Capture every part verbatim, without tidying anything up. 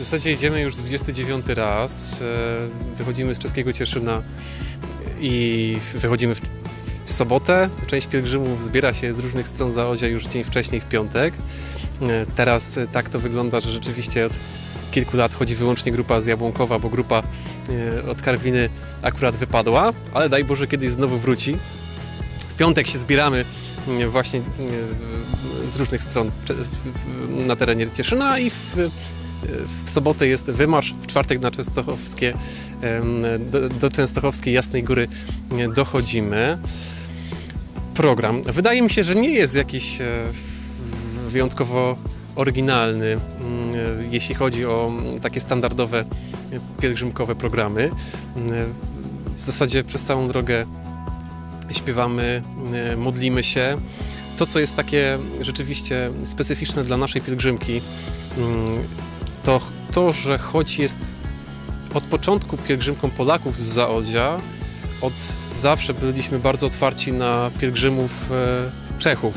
zasadzie idziemy już dwudziesty dziewiąty raz. Wychodzimy z czeskiego Cieszyna i wychodzimy w, w sobotę. Część pielgrzymów zbiera się z różnych stron Zaolzia już dzień wcześniej, w piątek. Teraz tak to wygląda, że rzeczywiście od kilku lat chodzi wyłącznie grupa z Jabłonkowa, bo grupa od Karwiny akurat wypadła, ale daj Boże kiedyś znowu wróci. W piątek się zbieramy właśnie z różnych stron na terenie Cieszyna i w, w sobotę jest wymarsz, w czwartek na Częstochowskie, do, do Częstochowskiej Jasnej Góry dochodzimy. Program wydaje mi się, że nie jest jakiś wyjątkowo oryginalny, jeśli chodzi o takie standardowe pielgrzymkowe programy. W zasadzie przez całą drogę śpiewamy, modlimy się. To, co jest takie rzeczywiście specyficzne dla naszej pielgrzymki, to to, że choć jest od początku pielgrzymką Polaków z Zaolzia, od zawsze byliśmy bardzo otwarci na pielgrzymów Czechów.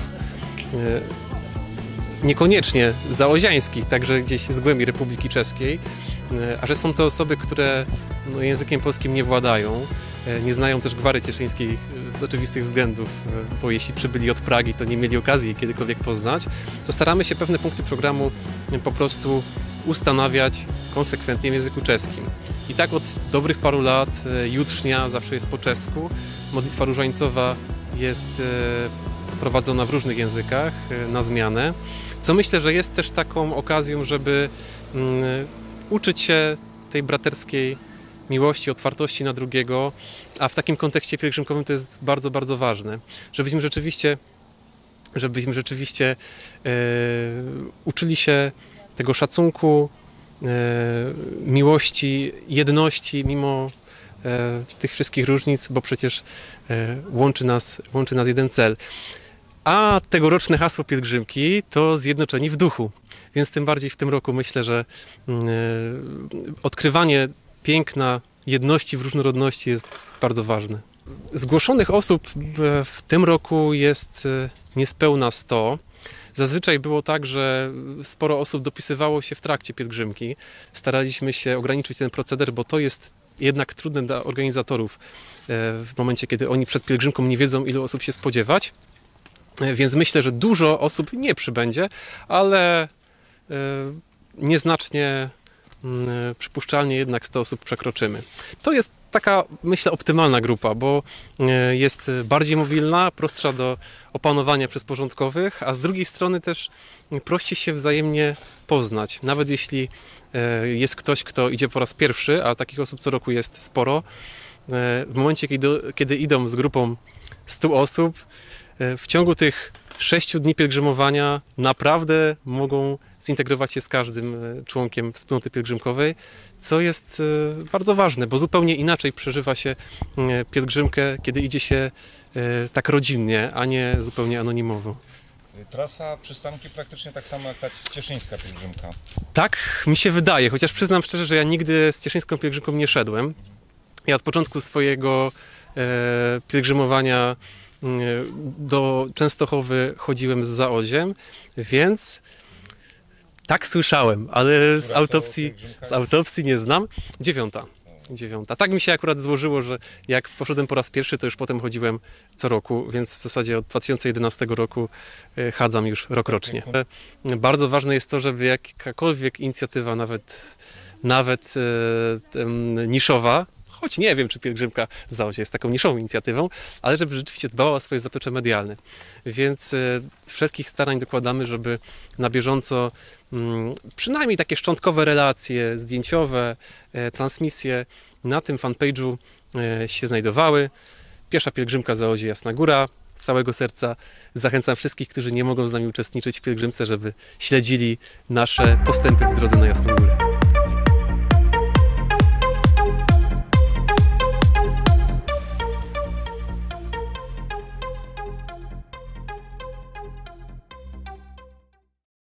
Niekoniecznie zaolziańskich, także gdzieś z głębi Republiki Czeskiej, a że są to osoby, które no, językiem polskim nie władają, nie znają też gwary cieszyńskiej z oczywistych względów, bo jeśli przybyli od Pragi, to nie mieli okazji jej kiedykolwiek poznać, to staramy się pewne punkty programu po prostu ustanawiać konsekwentnie w języku czeskim. I tak od dobrych paru lat jutrznia zawsze jest po czesku, modlitwa różańcowa jest prowadzona w różnych językach na zmianę, co myślę, że jest też taką okazją, żeby um, uczyć się tej braterskiej miłości, otwartości na drugiego, a w takim kontekście pielgrzymkowym to jest bardzo, bardzo ważne, żebyśmy rzeczywiście, żebyśmy rzeczywiście e, uczyli się tego szacunku, e, miłości, jedności mimo e, tych wszystkich różnic, bo przecież e, łączy nas, łączy nas jeden cel. A tegoroczne hasło pielgrzymki to zjednoczeni w duchu, więc tym bardziej w tym roku myślę, że e, odkrywanie piękna jedności w różnorodności jest bardzo ważne. Zgłoszonych osób w tym roku jest niespełna sto. Zazwyczaj było tak, że sporo osób dopisywało się w trakcie pielgrzymki. Staraliśmy się ograniczyć ten proceder, bo to jest jednak trudne dla organizatorów w momencie, kiedy oni przed pielgrzymką nie wiedzą, ilu osób się spodziewać. Więc myślę, że dużo osób nie przybędzie, ale nieznacznie przypuszczalnie jednak sto osób przekroczymy. To jest taka, myślę, optymalna grupa, bo jest bardziej mobilna, prostsza do opanowania przez porządkowych, a z drugiej strony też prości się wzajemnie poznać. Nawet jeśli jest ktoś, kto idzie po raz pierwszy, a takich osób co roku jest sporo, w momencie, kiedy, kiedy idą z grupą stu osób, w ciągu tych sześciu dni pielgrzymowania naprawdę mogą zintegrować się z każdym członkiem wspólnoty pielgrzymkowej, co jest bardzo ważne, bo zupełnie inaczej przeżywa się pielgrzymkę, kiedy idzie się tak rodzinnie, a nie zupełnie anonimowo. Trasa, przystanki praktycznie tak samo jak ta cieszyńska pielgrzymka. Tak mi się wydaje, chociaż przyznam szczerze, że ja nigdy z cieszyńską pielgrzymką nie szedłem. Ja od początku swojego pielgrzymowania do Częstochowy chodziłem z Zaolziem, więc tak słyszałem, ale z autopsji, z autopsji nie znam. Dziewiąta. Dziewiąta. Tak mi się akurat złożyło, że jak poszedłem po raz pierwszy, to już potem chodziłem co roku, więc w zasadzie od dwa tysiące jedenastego roku chadzam już rokrocznie. Bardzo ważne jest to, żeby jakakolwiek inicjatywa, nawet, nawet e, niszowa, choć nie wiem, czy pielgrzymka z Zaolzia jest taką niszową inicjatywą, ale żeby rzeczywiście dbała o swoje zaplecze medialne. Więc e, wszelkich starań dokładamy, żeby na bieżąco m, przynajmniej takie szczątkowe relacje zdjęciowe, e, transmisje na tym fanpage'u e, się znajdowały. Pierwsza pielgrzymka Zaolzie Jasna Góra. Z całego serca zachęcam wszystkich, którzy nie mogą z nami uczestniczyć w pielgrzymce, żeby śledzili nasze postępy w drodze na Jasną Górę.